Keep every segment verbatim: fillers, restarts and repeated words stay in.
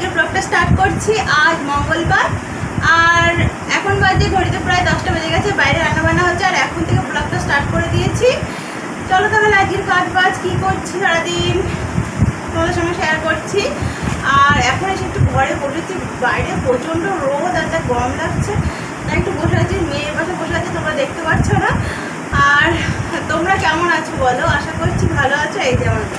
আজকে ব্লগটা স্টার্ট করছি। আজ মঙ্গলবার আর এখন বাজে ঘড়িতে প্রায় দশটা বেজে গেছে। বাইরে রান্নাবান্না হচ্ছে আর এখন থেকে ব্লগটা স্টার্ট করে দিয়েছি। চলো তাহলে আজকের কাজ বাজ কী করছি সারাদিন তোমাদের সঙ্গে শেয়ার করছি। আর এখন এসে একটু ঘরে বসেছি, বাইরে প্রচণ্ড রোদ আর তার গরম লাগছে, তাই একটু বসে আছি। মেয়ের পাশে বসে আছি, তোমরা দেখতে পাচ্ছ না। আর তোমরা কেমন আছো বলো, আশা করছি ভালো আছো। এই যে আমার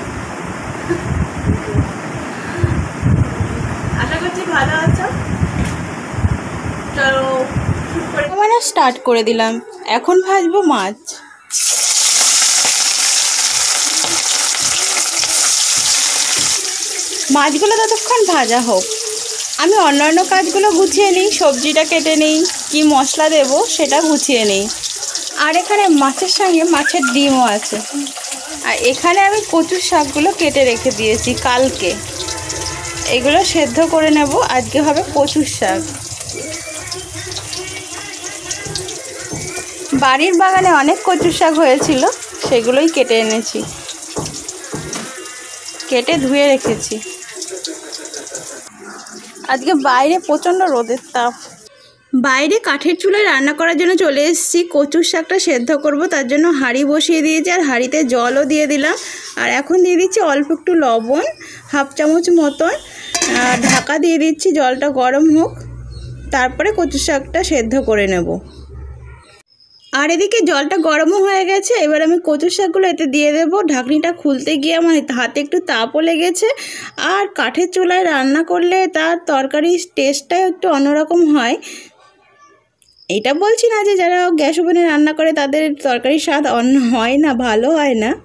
আশা করছি ভালো আছো। চলো মানে স্টার্ট করে দিলাম। এখন ভাজবো মাছ। মাছগুলো ততক্ষণ ভাজা হোক, আমি অন্যান্য কাজগুলো গুছিয়ে নিই। সবজিটা কেটে নিই, কি মশলা দেব সেটা গুছিয়ে নিই। আর এখানে মাছের সঙ্গে মাছের ডিমও আছে। আর এখানে আমি কচুর শাকগুলো কেটে রেখে দিয়েছি কালকে, এগুলো সেদ্ধ করে নেব। আজকে হবে কচুর শাক। বাড়ির বাগানে অনেক কচুর শাক হয়েছিল, সেগুলোই কেটে এনেছি, কেটে ধুয়ে রেখেছি। আজকে বাইরে প্রচণ্ড রোদের তাপ। বাইরে কাঠের চুলায় রান্না করার জন্য চলে এসেছি। কচুর শাকটা সেদ্ধ করব, তার জন্য হাঁড়ি বসিয়ে দিয়েছি আর হাঁড়িতে জলও দিয়ে দিলাম। আর এখন দিয়ে দিচ্ছি অল্প একটু লবণ, হাফ চামচ মতন। ঢাকা দিয়ে দিচ্ছি, জলটা গরম হোক, তারপরে কচুর শাকটা সেদ্ধ করে নেব। আর এদিকে জলটা গরমও হয়ে গেছে, এবার আমি কচুর শাকগুলো এতে দিয়ে দেব। ঢাকনিটা খুলতে গিয়ে আমার হাতে একটু তাপও লেগেছে। আর কাঠের চুলায় রান্না করলে তার তরকারির টেস্টটাই একটু অন্যরকম হয়। এটা বলছি না যে যারা গ্যাস ওভেনে রান্না করে তাদের তরকারির স্বাদ অন্য হয় না, ভালো হয় না।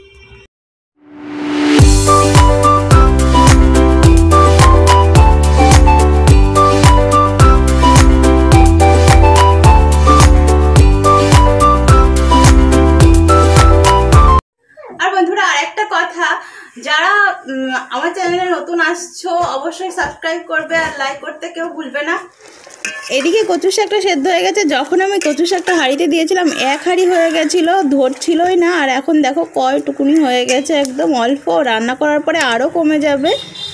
আর বন্ধুরা আরেকটা কথা, যারা আমার চ্যানেলে নতুন আসছো অবশ্যই সাবস্ক্রাইব করবে আর লাইক করতে কেউ ভুলবে না। এদিকে কচু শাকটা সেদ্ধ হয়ে গেছে। যখন আমি কচু শাকটা হাঁড়িতে দিয়েছিলাম এক হাঁড়ি হয়ে গেছিলো, ধরছিলই না। আর এখন দেখো কয়টুকুনি হয়ে গেছে, একদম অল্প। রান্না করার পরে আরও কমে যাবে।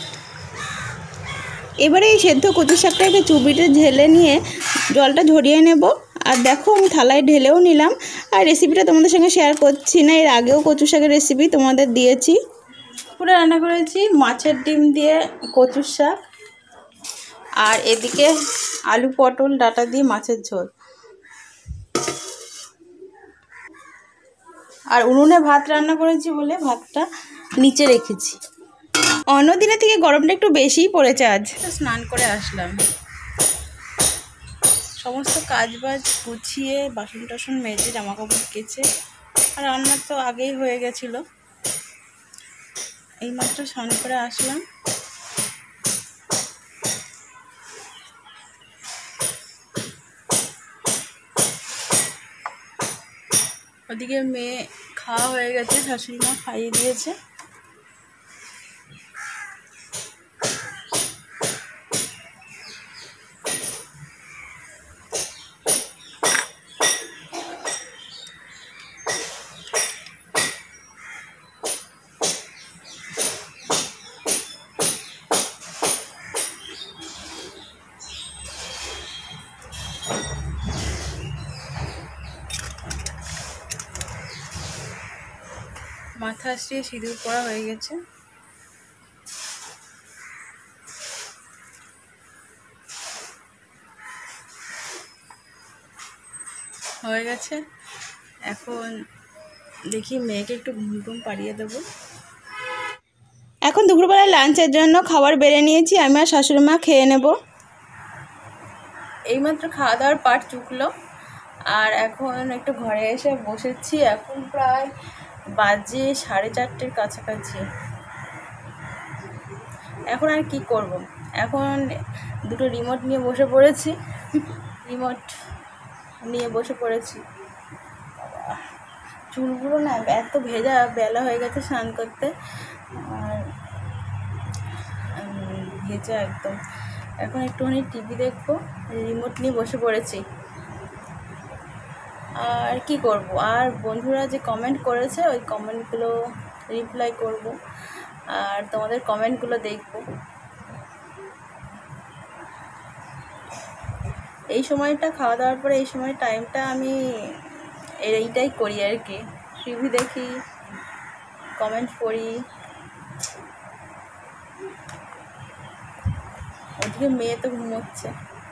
এবারে এই সেদ্ধ কচু শাকটাকে চুবিতে ঢেলে নিয়ে জলটা ঝরিয়ে নেব। আর দেখো আমি থালায় ঢেলেও নিলাম। আর রেসিপিটা তোমাদের সঙ্গে শেয়ার করছি না, এর আগেও কচু শাকের রেসিপি তোমাদের দিয়েছি। পুরো রান্না করেছি মাছের ডিম দিয়ে কচুর শাক, আর এদিকে আলু পটল ডাঁটা দিয়ে মাছের ঝোল। আর উনুনে ভাত রান্না করেছি বলে ভাতটা নিচে রেখেছি। অন্যদিনের থেকে গরমটা একটু বেশিই পড়েছে। আজ স্নান করে আসলাম, সমস্ত কাজ বাজ গুছিয়ে বাসন টাসন মেজে জামা কাপড় কেচে। আর রান্না তো আগেই হয়ে গেছিল, এইমাত্র স্নান করে আসলাম। ওদিকে মেয়ে খাওয়া হয়ে গেছে, শাশুড়ি মা খাইয়ে দিয়েছে। মাথা আসিয়ে সিঁদুর পরা হয়ে গেছে। হয়ে গেছে, এখন দেখি মেয়েকে একটু ঘুম টুম পাড়িয়ে দেবো। এখন দুপুরবেলায় লাঞ্চের জন্য খাবার বেড়ে নিয়েছি, আমি আর শাশুড়ি মা খেয়ে নেব। এইমাত্র খাওয়া দাওয়ার পাট চুকলো। আর এখন একটু ঘরে এসে বসেছি। এখন প্রায় বাজে সাড়ে চারটের কাছাকাছি। এখন আর কি করব, এখন দুটো রিমোট নিয়ে বসে পড়েছি রিমোট নিয়ে বসে পড়েছি চুলগুলো না এত ভেজা, বেলা হয়ে গেছে স্নান করতে, আর ভেজা একদম। এখন একটুখানি টিভি দেখবো, রিমোট নিয়ে বসে পড়েছি। আর কি করব, আর বন্ধুরা যে কমেন্ট করেছে ওই কমেন্টগুলো রিপ্লাই করব আর তোমাদের কমেন্টগুলো দেখব। এই সময়টা খাওয়া দাওয়ার পরে এই সময় টাইমটা আমি এইটাই করি আর কি, টিভি দেখি, কমেন্ট পড়ি। ওদিকে মেয়ে তো ঘুমোচ্ছে।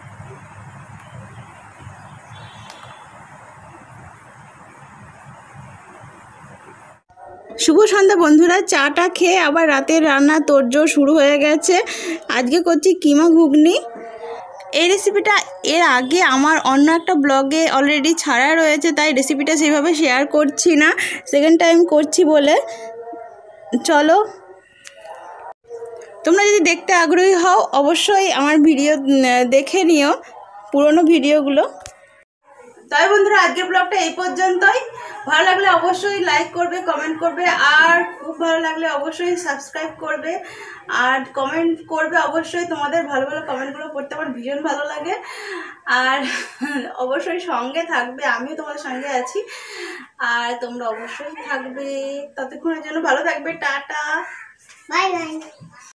শুভ সন্ধ্যা বন্ধুরা, চাটা খেয়ে আবার রাতের রান্না তোড়জোড় শুরু হয়ে গেছে। আজকে করছি কিমা ঘুগনি। এই রেসিপিটা এর আগে আমার অন্য একটা ব্লগে অলরেডি ছাড়া রয়েছে, তাই রেসিপিটা সেইভাবে শেয়ার করছি না, সেকেন্ড টাইম করছি বলে। চলো, তোমরা যদি দেখতে আগ্রহী হও অবশ্যই আমার ভিডিও দেখে নিও, পুরনো ভিডিওগুলো। তাই বন্ধুরা, আজকের ব্লগটা এই পর্যন্তই। ভালো লাগলে অবশ্যই লাইক করবে, কমেন্ট করবে, আর খুব ভালো লাগলে অবশ্যই সাবস্ক্রাইব করবে আর কমেন্ট করবে। অবশ্যই তোমাদের ভালো ভালো কমেন্টগুলো পড়তে আমার ভীষণ ভালো লাগে, আর অবশ্যই সঙ্গে থাকবে, আমিও তোমাদের সঙ্গে আছি, আর তোমরা অবশ্যই থাকবে। ততক্ষণের জন্য ভালো থাকবে, টাটা, বাই বাই।